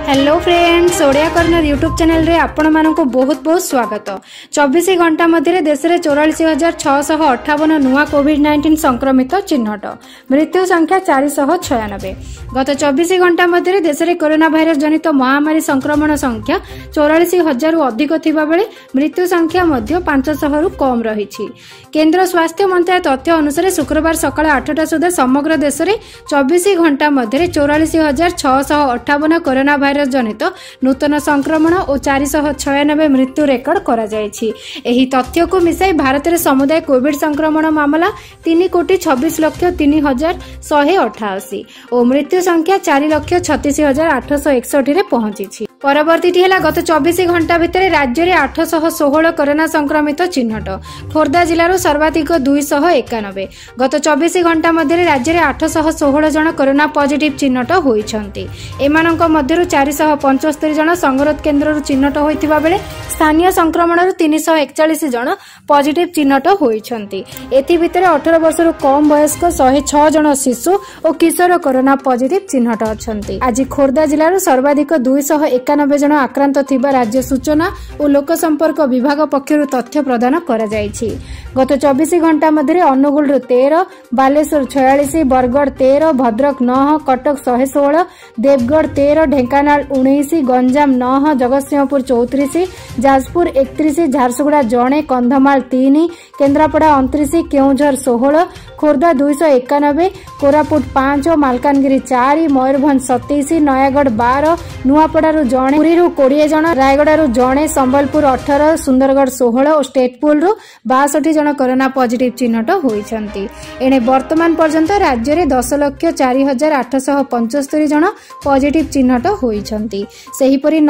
Hello friends, Odia corner YouTube channel रे आपण मानक बहुत बहुत स्वागत। 24 घंटा मध्य देश में 44,658 नुआ कोविड-19 संक्रमित चिन्हट, मृत्यु संख्या 496। गत 24 घंटा मध्य देश में कोरोना भाइरस जनित महामारी संक्रमण संख्या 44,000 रु अधिक थिबा बेले मृत्यु संख्या मध्य 500 रु कम रही। केंद्र स्वास्थ्य मंत्रालय तथ्य अनुसार शुक्रवार सकाळ 8टा सुधा समग्र देश में 24 घंटा मध्य 44,658 कोरोना भाइरस जनित नूतन संक्रमण और 496 मृत्यु रेकर्ड करा जायछि। एही तथ्य को मिसाई भारत में समुदाय कोविड संक्रमण मामला 3,26,03,188 और मृत्यु संख्या 4,36,861 रे पहुंची। परवर्ती है गत 24 घंटा भितर राज्य में 816 कोरोना संक्रमित चिन्हट। खोर्धा जिलूर सर्वाधिक 291। गत 24 घंटा मध्य राज्य में 816 जन कोरोना पॉजिटिव चिन्हट होइछन्ति। एमानंक मध्यरु 475 जन संगरोध केन्द्र चिन्हट होइथिबा बेले स्थानीय संक्रमण 341 जन पॉजिटिव चिन्हट होइछन्ति। एथि भितर 18 वर्ष कम वयस्क 106 जन शिशु और किशोर कोरोना पॉजिटिव चिन्हट अछन्ति। आज खोर्धा जिलूर सर्वाधिक 291 जन आक्रांत थिबा राज्य सूचना और लोक संपर्क विभाग पक्षरु तथ्य प्रदान करा जायछि। गत 24 घंटा मध्य अनुगुल 13, बालेश्वर 46, बरगड़ 13, भद्रक 9, कटक 116, देवगढ़ 13, ढेंकानाल 19, गंजाम 9, जगतसिंहपुर 34, जाजपुर 31, झारसुगुड़ा जणे, कंधमाल 3, केन्द्रापड़ा 29, केउझर 16, खोर्धा 291, कोरापुट 5, मालकानगिरी 4, मयूरभंज 27, नयागढ़ 12, नुआपड़ारू जणे, पुरी 20 जन, रायगड़ारू जणे, संबलपुर 18, सुंदरगढ़ 16 और स्टेटपुल 62 जन कोरोना पॉजिटिव चिन्हट होइछन्ति। एने वर्तमान पर्यंत राज्य में 10,04,875 जन पॉजिटिव चिन्हट होइछन्ति। सेहीपरि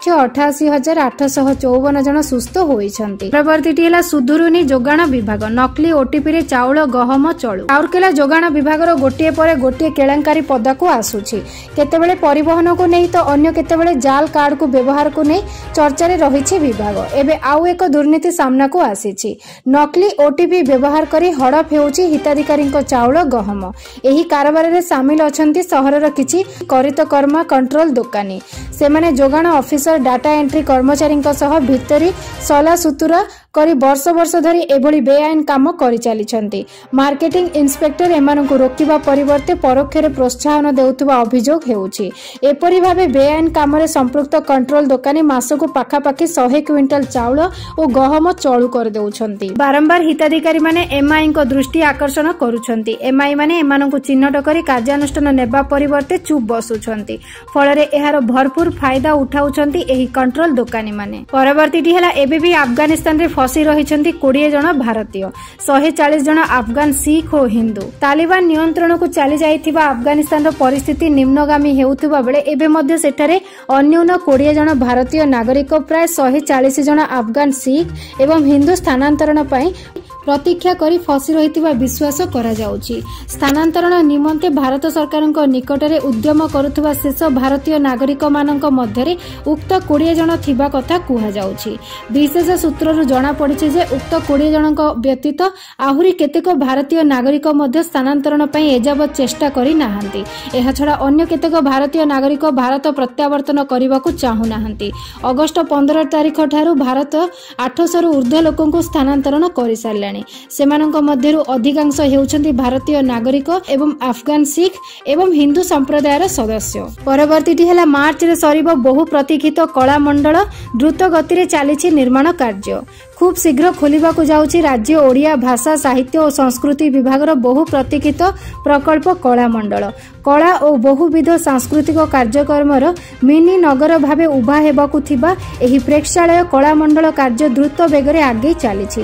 9,88,854 जन सुस्थ होइछन्ति। प्रवर्तिटी है सुधुरुनी जोगाण विभाग नकली ओटीपी रे चाउल गहम चलु। राउरकेला जोगाण विभाग गोटे पर गोटे केलेंकारी पदा को आसुछि। केतेबेले परिवहन को नहीं तो अन्य केतेबेले जाल कार्ड को व्यवहार को नहीं चर्चा रे रहिछि विभाग। एबे आउ एक दुर्नीति सामना को आसीछि। नकली ओटीपी व्यवहार करी हड़प हेउछि हिताधिकारी चाउल गहम। एही कारबार रे सामिल अछंती सहरर किछि करितकर्मा कंट्रोल दुकानी। सेमाने जोगाण ऑफिसर डाटा एंट्री कर्मचारी सह भितरी सला सुतुरा करी वर्ष वर्ष धरी एभली बेआईन काम करि चलिछंती। मार्केटिंग इंस्पेक्टर एमानकु रोकिबा परिवर्ते परोक्षरे प्रोत्साहन देउथुबा अभियोग हेउछि। एपरि भाबे बेआईन काम रे संपृक्त कंट्रोल दुकानी मासको पाखापाखि 100 क्विंटल चाउल और गहम चळु कर देउछंती। बारंबार हिताधिकारी माने एमआई को दृष्टि आकर्षण करूछंती। एमआई माने एमानकु चिन्हट करी कार्यानुष्ठान नेबा परिवर्ते चुप बसुछंती। फलरे एहार भरपूर फायदा उठाउछंती एही कंट्रोल दुकानी माने। परवर्तीटी हला एबे भी अफगानिस्तान रे फसी रहिछंती 20 जन भारतीय, 140 जन अफगान सिख और हिंदू। तालिबान नियंत्रण को चली जाइथिबा अफगानिस्तान रो परिस्थिति निम्नगामी हेउथिबा बेले एबे मध्य सेठारे अन्यून 20 जन भारतीय नागरिक, प्राय 140 जन अफगान सिख एवं हिंदू स्थानांतरण पई प्रतीक्षा करी फसी रहितिबा विश्वास करा जाउची। स्थानांतरण निमंते भारत सरकारक निकटरे उद्यम करुथुबा शेष भारतीय नागरिक मानक मध्यरे उक्त 20 जन थिबा कथा कुहा जाउची। विशेष सूत्ररु जणा पड़िछि जे उक्त 20 जनक व्यतीत आहुरी केतेक भारतीय नागरिक मध्य स्थानांतरण पई एजाबत चेष्टा करि नाहंती। एहा छडा अन्य केतेक भारतीय नागरिक भारत प्रत्यावर्तन करिबाकू चाहू नाहंती। अगस्त 15 तारिख ठारू भारत 800 रु ऊर्ध्व लोकंकु स्थानांतरण करि सारलानी। सेमानंक मध्यरु अधिकांश हेउछन्ति भारतीय नागरिक एवं अफगान सिख एवं हिंदू संप्रदायर सदस्य। परवर्तीटी है मार्च रे सरीब बहु प्रतीक्षित कला मंडल द्रुत गति रे चलीछि निर्माण कार्य। खूब शीघ्र खोलिबाकू जाउछि राज्य ओडिया भाषा साहित्य और संस्कृति विभाग बहु प्रतीक्षित प्रकल्प कला मंडल। कला और बहुविध सांस्कृतिक कार्यक्रमर मिनी नगर भावे उभा हेबाकू थिबा एही प्रेक्षालय कला मंडल कार्य द्रुत बेगरे आगे चलीछि।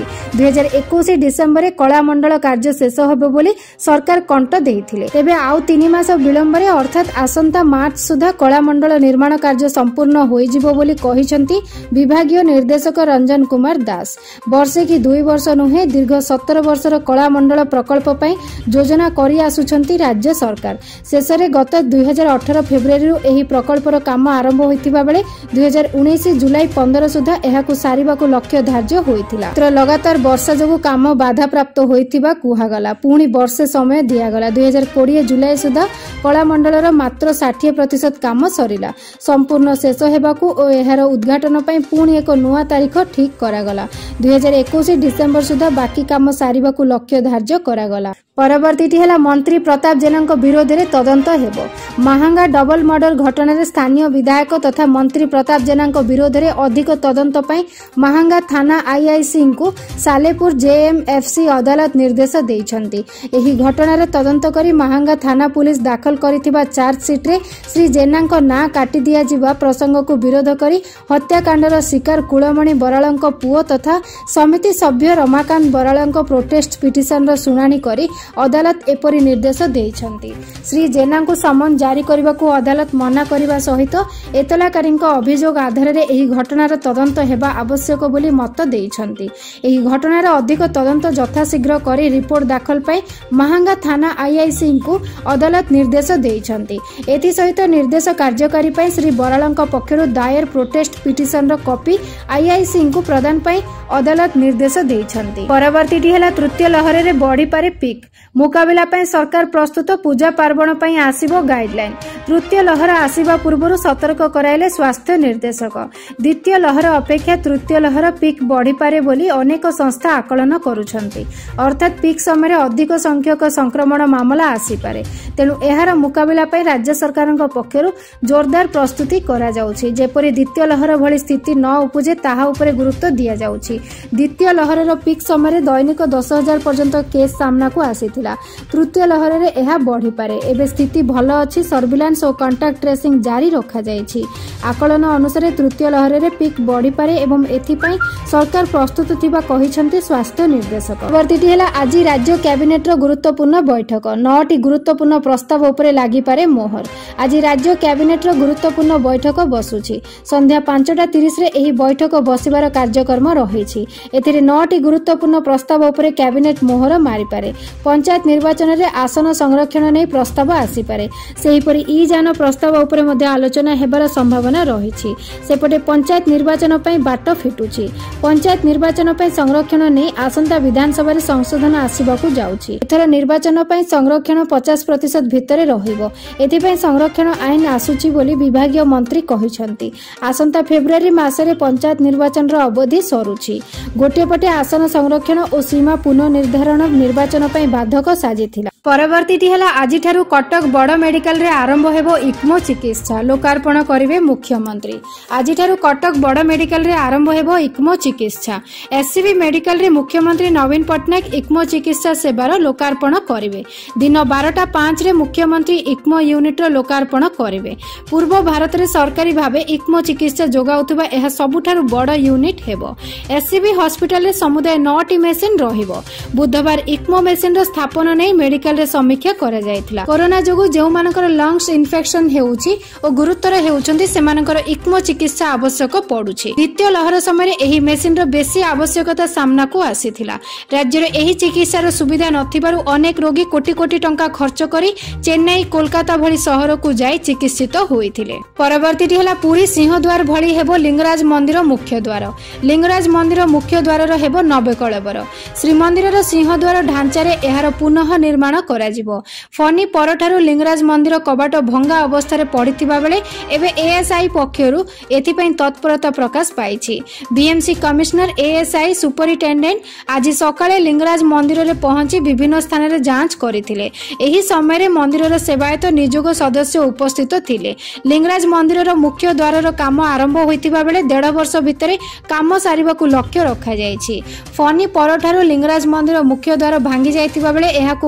2021 डिसेम्बर कला मंडल कार्य शेष होबो बोली सरकार कंट देइथिले। तेबे आउ 3 मास विलंबरे अर्थात आसंता मार्च सुधा कला मंडल निर्माण कार्य संपूर्ण होई जिवो बोली कहिसंती विभागीय निर्देशक रंजन कुमार दास। दास वर्षे कि 2 वर्ष नुहे दीर्घ 17 वर्षर कलामंडल प्रकल्प पई योजना करि आसुछंती राज्य सरकार। शेषरे गत 2018 फेब्रुआरी एही प्रकल्पर काम आरंभ होइतिबा बेले 2019 जुलाई 15 सुधा एहाकु सारिबाकु लक्ष्य धार्य होइतिला। मात्र लगातार वर्षा जोगु काम बाधा प्राप्त होइतिबा कुहागला। पुणी वर्षे समय दियागला। 2020 जुलाई सुधा कलामंडलर मात्र 60% काम सरिला। संपूर्ण शेष हेबाकू ओ एहार उद्घाटन पई पुणी एक नुआ तारीख ठीक करागला। 2021 डिसेंबर सुधा बाकी काम सारिबाकू लक्ष्य धार्य करागला। परवर्तीटी हेला मंत्री प्रताप जेनाଙ୍କ विरोधरे तदंत हेबो। महांगा डबल मर्डर घटना स्थानीय विधायक तथा मंत्री प्रताप जेनाଙ୍କ विरोधरे अधिक तदंत पई महांगा थाना आईआईसी को सालेपुर जेएमएफसी अदालत निर्देश देइछंती। एही घटनार तदंत करी महांगा थाना पुलिस दाखल करिथिबा चार्जशीट रे श्री जेनाଙ୍କ ना काटी दिया जिबा प्रसंग को विरोध करी हत्याकांडर शिकार कुलमणि बराळଙ୍କ पुओ तथा समिति सभ्य रमाकांत बराळଙ୍କ प्रोटेस्ट पिटिशन रो सुनानी करी अदालत एपरी निर्देश देइछंती। श्री जेनाଙ୍କୁ समन जारी करबाकू अदालत मना करबा सहित एतलाकारीଙ୍କ अभियोग आधार रे एही घटनार तदंत हेबा आवश्यक बोली मत देइछंती। एही घटनार अधिक तदंत यथाशीघ्र करी रिपोर्ट दाखल पई महांगा थाना आईआईसी को अदालत निर्देश देइछंती। एथि सहित निर्देश कार्यकारी पई श्री बराळଙ୍କ पक्षरु दायर प्रोटेस्ट पिटिशन रो कॉपी आईआईसी को प्रदान पई अदालत निर्देश देइछंती। परवर्तीटी हेला तृतीय लहर रे बढ़ी पारे पीक मुकाबिला पई सरकार प्रस्तुत। पूजा पार्वण पई आसीबो गाइडलाइन। तृतीय लहर आसीबा पूर्वरु सतर्क कराइले स्वास्थ्य निर्देशक। द्वितीय लहर अपेक्षा तृतीय लहर पीक बढ़ी पारे बोली अनेक संस्था आकलन करुछंती। अर्थात पीक समय अधिक संख्यक संक्रमण मामला आसी पारे। तेणु एहार मुकाबिला पई राज्य सरकारक पक्षरु जोरदार प्रस्तुति करा जाउछि। जेपरि द्वितीय लहर भली स्थिति न उपजे ताहा उपरे गुरुत्व दिया जाउछि। द्वितीय लहरर पीक समय दैनिक 10,000 पर्यंत केस सामना को आसीथिला। तृतीय लहर रे एहा बढ़ी पारे। एबे स्थिति भल अछि। सर्विलांस और कांटेक्ट ट्रेसिंग जारी रखा जायछि। आकलन अनुसार तृतीय लहर रे पीक बढ़ी पारे एवं एथि पई सरकार प्रस्तुत थिबा कहिसंती स्वास्थ्य निर्देशक। परवर्तीटी हेला आज राज्य कैबिनेट रो गुरुत्वपूर्ण बैठक। 9टी गुरुत्वपूर्ण प्रस्ताव उपरे लागि पारे मोहर। आज राज्य कैबिनेट रो गुरुत्वपूर्ण बैठक बसुछि। संध्या 5:30 रे एही बैठक बसिबार कार्यक्रम रहिछि। एथिरे 9टी गुरुत्वपूर्ण प्रस्ताव उपरे कैबिनेट मोहर मारि पारे। पंचायत निर्वाचन रे आसन संरक्षण नै प्रस्ताव आसी पारे। सेहिपरि ई जान प्रस्ताव उपरे मध्ये आलोचना हेबार संभावना रहिछि। सेपटे पंचायत निर्वाचन पई बाट फिटुछि। पंचायत निर्वाचन पई संरक्षण नै आसंता विधानसभा रे संशोधन आसीबाकू जाउछि। एथर निर्वाचन पई संरक्षण 50% भितरे रहिबो। एथि पई संरक्षण आईन आसुछि बोली विभागीय मंत्री कहिसंती। आसंता फेब्रुआरी मासरे पंचायत निर्वाचन रो अवधि सरुछि। गोटे पटे आसन संरक्षण और सीमा पुनर्निर्धारण निर्वाचन पई बाधक साजिथिला। परवर्तीटी हेला आज ठारू कटक बड़ मेडिकल रे आरंभ हेबो इक्मो चिकित्सा। लोकार्पण करिवे मुख्यमंत्री। आज ठारू कटक बड़ मेडिकल रे आरंभ हेबो इक्मो चिकित्सा। एससीबी मेडिकल रे मुख्यमंत्री नवीन पटनायक इक्मो चिकित्सा सेवार लोकार्पण करिवे। दिन 12:05 रे मुख्यमंत्री इक्मो यूनिट रो लोकार्पण करिवे। पूर्व भारत रे सरकारी भाबे इक्मो चिकित्सा जोगाउतबा एहा सबुठारू बड़ यूनिट हेबो। एससीबी हॉस्पिटल रे समुदाय 9टी मेसिन रहिबो। बुधवार इक्मो मेसिन रो स्थापना नै मेडिकल रे समीक्षा करा जायतिला। कोरोना जोगु जेउ मानकर लंग्स इन्फेक्शन हेउछि ओ गुरुतर हेउछन्ती सेमानकर इक्मो चिकित्सा आवश्यक पडुछि। द्वितीय लहर समय एही मेसिन रो बेसी आवश्यकता सामना को आसीथिला। राज्य रे एही चिकित्सा रो सुविधा नथिबारु अनेक रोगी कोटी कोटी टंका खर्च करी चेन्नई कोलकाता भली शहर को जाई चिकित्सित होइथिले। परवर्तीटी हेला पुरी सिंहद्वार भली हेबो लिंगराज मंदिर मुख्य द्वार। लिंगराज मंदिर मुख्य द्वार रो हेबो 90 कळबर। श्रीमंदिर रो सिंहद्वार ढांचा रे एहार पुनः निर्माण कराजिबो। फनी परठारु लिंगराज मंदिर कबाट भंगा अवस्था रे पड़िथिबा बेले एबे एएसआई पक्षरु एथि पई तत्परता प्रकाश पाइछि। बीएमसी कमिश्नर एएसआई सुपरिटेंडेंट आज सकाळे लिंगराज मंदिर रे पहुंची विभिन्न स्थान रे जांच करिथिले। एही समय रे मंदिर रो सेवायत निजोग सदस्य उपस्थित थिले। लिंगराज मंदिर रो मुख्य द्वार रो काम आरंभ होइतिबा बेले 1.5 वर्ष भितरे काम सारिबाकू लक्ष्य रखा जायछि। फनी परठारु लिंगराज मंदिर मुख्य द्वार भांगी जाइतिबा बेले एहाकू मरामती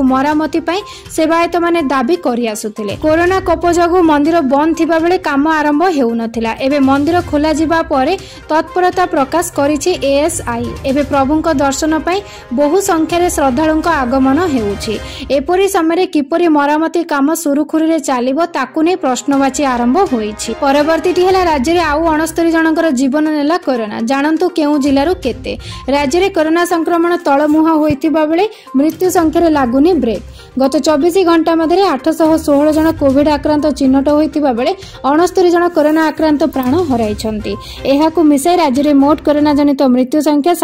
अनुमति पाई सेवायत माने दाबी करि आसुथिले। कोरोना कोप जगु मंदिर बंद थिबा बेले काम आरंभ हेउनथिला। एबे मंदिर खोला जिबा परे तत्परता प्रकाश करिछि एएसआई। एबे प्रभुंक दर्शन पाई बहु संख्यारे श्रद्धालुंक आगमन हेउछि। एपरि समय किपरि मरामती काम सुरुखुरी चलिबो ताकु नै प्रश्नवाची आरंभ होईछि। परवर्तीटी हेला राज्य रे आउ 69 जनकर जीवन नेला कोरोना। जानंतु केउ जिल्लारु केते राज्य रे कोरोना संक्रमण तळमुहा होइतिबा बेले मृत्यु संख्या लागुनी ब्रेक। गत 24 घंटा मध्य 816 जन कोविड आक्रांत चिन्हट होइतिबा बेले 69 जन कोरोना आक्रांत प्राण हराइछन्ति। एहाकु मिसाई राज्य रे मोट कोरोना जनित मृत्यु संख्या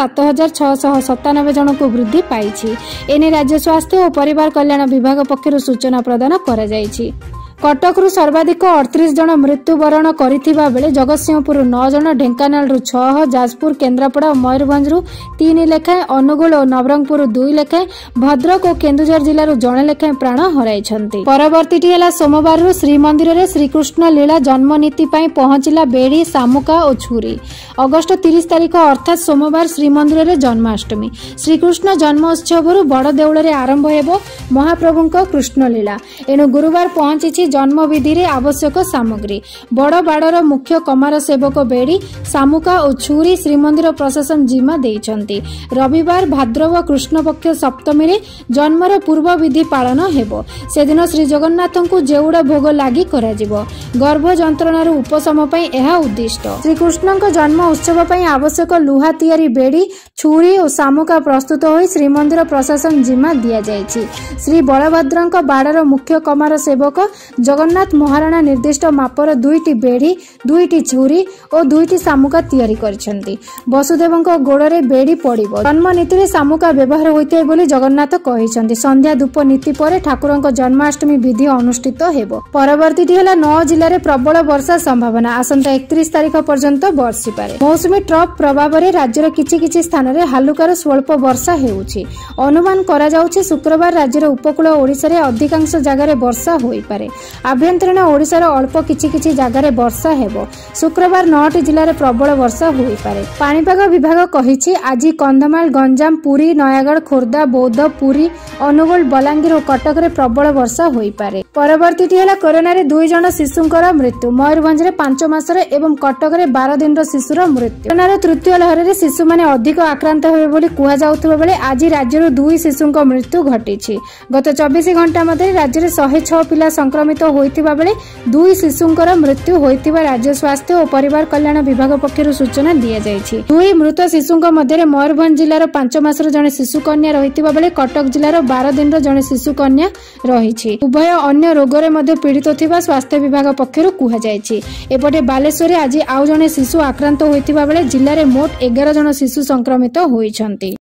7697 जन को वृद्धि पाइछि। एने राज्य स्वास्थ्य और परिवार कल्याण विभाग पक्षरु सूचना प्रदान करा जाइछि। कटकरू सर्वाधिक 38 जन मृत्युवरण करथिबा बेले जगतसिंहपुर 9 जन, ढेंकानाल 6, जाजपुर, केन्द्रापड़ा और मयूरभंज 3 लेखाएं, अनुगुल और नवरंगपुर 2 लेखाएं, भद्रक और केन्दुझर जिल्लार 1 लेखाएं प्राण हराइछन्ति। परवर्तीटी हेला सोमवार श्रीमंदिर रे श्रीकृष्ण लीला जन्मनीति पई पहुंचिला बेड़ी, सामुका और छुरी। अगस्त 30 तारिख अर्थात सोमवार श्रीमंदिर रे जन्माष्टमी। श्रीकृष्ण जन्मोत्सव बड़ देउल रे आरंभ हेबो महाप्रभुंक कृष्ण लीला। एणु गुरुवार पहुंची जन्म विधि रे आवश्यक सामग्री। बड़ बाड़र मुख्य कमार सेवक बेड़ी, सामुका और छुरी श्रीमंदिर प्रशासन जिम्मा देइछन्ति। रविवार भाद्रव कृष्ण पक्ष सप्तमी रे जन्मर पूर्व विधि पालन हेबो। सेदिन श्री जगन्नाथंकु जेउड़ा भोग लागि करा जिवो। गर्भ जंत्रणार उपशम पई एहा उद्दिष्ट। श्रीकृष्णक जन्म उत्सव पई आवश्यक लुहा तियारी बेड़ी, छुरी और सामुका प्रस्तुत होई श्रीमंदिर प्रशासन जिम्मा दिया जाइछि। श्री बलभद्रंक बाड़र मुख्य कमार सेवक जगन्नाथ महाराणा निर्दिष्ट मापर 2टी बेड़ी, 2टी छुरी और 2टी सामुका तैयारी करछन्ति। वसुदेवंक गोड़रे बेड़ी पड़िबो। जन्म नीति रे सामुका व्यवहार होइते बोली जगन्नाथ कहिसन्ति। संध्या धूप नीति परे ठाकुरंक जन्माष्टमी विधि अनुष्ठित हेबो। परवर्तीटी हेला 9 जिल्ला रे प्रबल वर्षा संभावना। आसंता 31 तारिख पर्यंत बर्षि पारे। मौसुमी ट्रफ प्रभाव रे राज्यर किछि स्थान रे हालुकार स्वल्प वर्षा हेउछि। अनुमान करा जाउछि शुक्रवार राज्यर उपकूल ओडिसा रे अधिकांश जगह रे वर्षा होई पारे। आभ्यंतरीण ओडिशार अल्प किछि जगार वर्षा हेबो। शुक्रवार 9टी जिल्लार प्रबल वर्षा होई पारे। पाणीपाग विभाग कहिछि आज कंधमाल, गंजाम, पुरी, नयागढ़, खोर्धा, बौद्ध, पुरी, अनुगुल, बलांगीर और कटक रे प्रबल वर्षा होई पारे। परवर्तीटी हेला कोरोना रे 2 जन शिशुंकर मृत्यु। मयूरभंज रे 5 मासर एवं कटक रे 12 दिन रो शिशुर मृत्यु। कोरोना रो तृतीय लहर रे शिशु माने अधिक आक्रांत हेबे बोली कुहा जाउथबा बेले आज राज्यर 2 शिशुंक मृत्यु घटिछि। गत 24 घंटा मध्ये राज्य रे 106 पिला संक्रमित होइतिबा बेले 2 शिशुंकर मृत्यु होइतिबा राज्य स्वास्थ्य और परिवार कल्याण विभाग पक्षरु सूचना दिया जाइछि। 2 मृत शिशुंक मध्ये मयूरभंज जिल्लार 5 मासर जने शिशु कन्या रहितिबा बेले कटक जिल्लार 12 दिन रो जने शिशु कन्या रहिछि। उभय अन्य रोगरे मध्ये पीड़ित थिबा स्वास्थ्य विभाग पक्षरु कुहा जाइछि। एपटे बालेश्वर आज आउ जने शिशु आक्रांत होइतिबा बेले जिल्ला रे मोट 11 जन शिशु संक्रमित होइछन्ति।